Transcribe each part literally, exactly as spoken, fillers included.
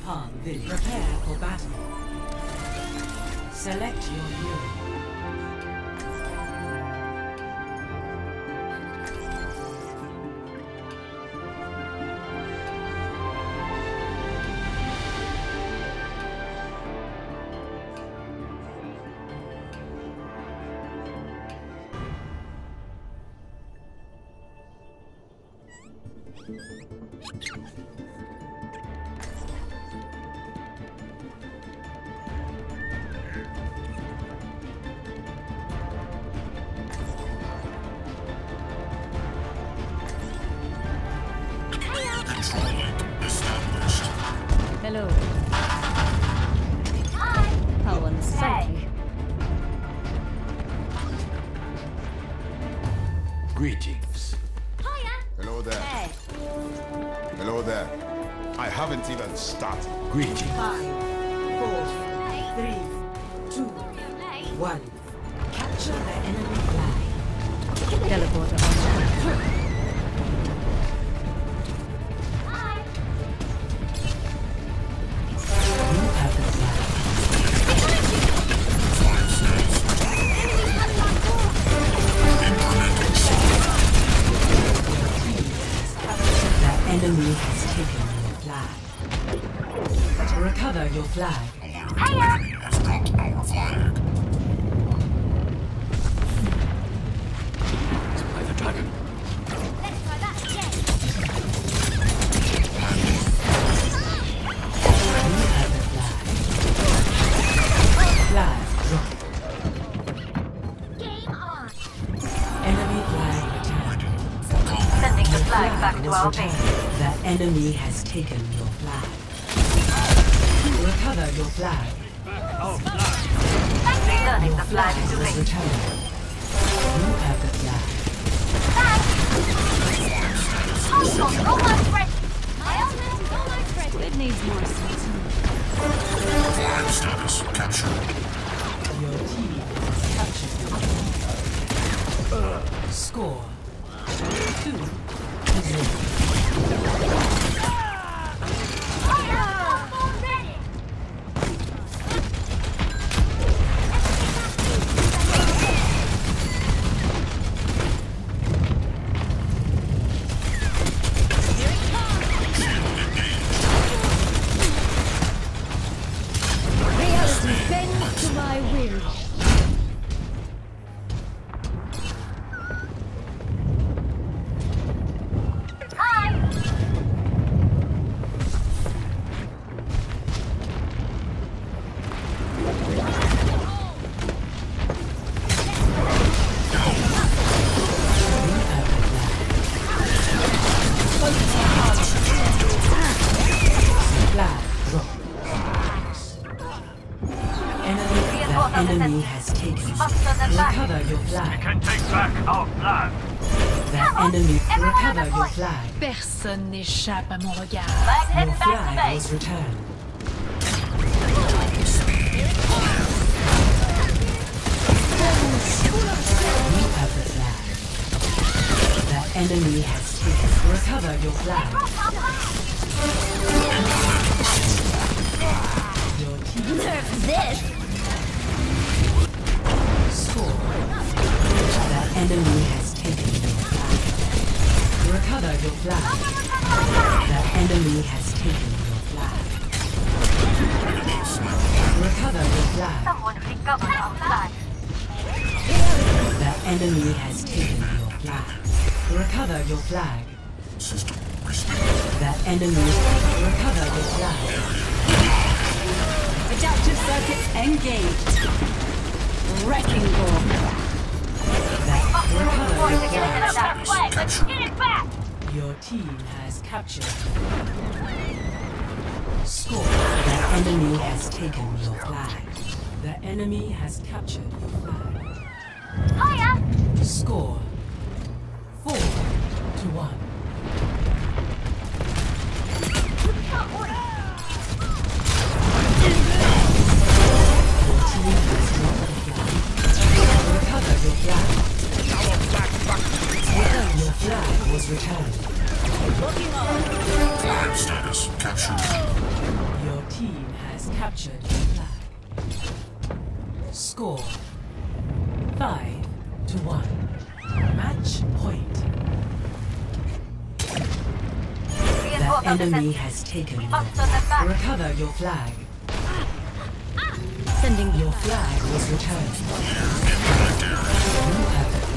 Han Village. Prepare for battle. Select your hero. Hello. Hi. How unsightly. Greetings. Hiya. Hello there. Hey. Hello there. I haven't even started. Greetings. Five, four, three, two, Hey. one. Capture the enemy flag. Teleporter on. Hi. You have the flag. The enemy has taken your flag. Recover your flag. By the dragon. Let's try that again. You have the flag. Flag dropped. Game on. Enemy flag returned. Sending the Your flag back to was our returned. base. The enemy has taken your flag. Recover your flag. Returning Your the flag flag to was base. returned. You have the flag. Almost, almost ready. My ultimate's almost ready. It needs more seasoning. Flag status captured. Your team has captured. Score two to zero. Hiya. Almost ready. Reality bends to my will. Hi. Flag dropped. Enemy, the enemy has taken. Must turn them back. Recover your flag. Can take back our flag. The enemy, recover your flag. Personne n'échappe à mon regard. Flag Your heading back to flag base. was returned. You have the flag. The enemy has taken. Recover your flag. Your team Nerf this. score. The enemy has taken your flag. Recover your flag. The enemy has taken your flag. Recover your flag. Someone recover our flag. The enemy has taken your flag. Recover your flag. System restored. The enemy, recover your flag. Adaptive circuits engaged. Wrecking ball. The, recover Force your to get flag. it that flag. Let's get it back. Your team has captured. Score. The enemy has taken your flag. The enemy has captured your flag. Hiya. Score. Four to one. Your team has won the flag. Recover your flag. Your flag was returned. Flag status captured. Your captured the flag. Score five to one. Match point. Reinforce The our enemy defense. has taken your Must turn them flag. back. Recover your flag. Sending Your flag was returned. You have the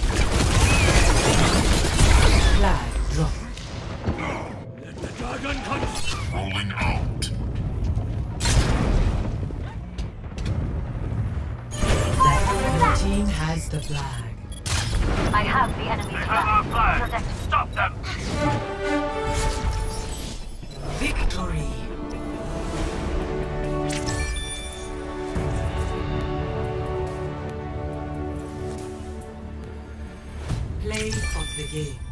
flag. Flag dropped. Let the dragon come. Rolling out. Your team has the flag. I have the enemy's flag. Protect. Stop them! Victory. Play of the game.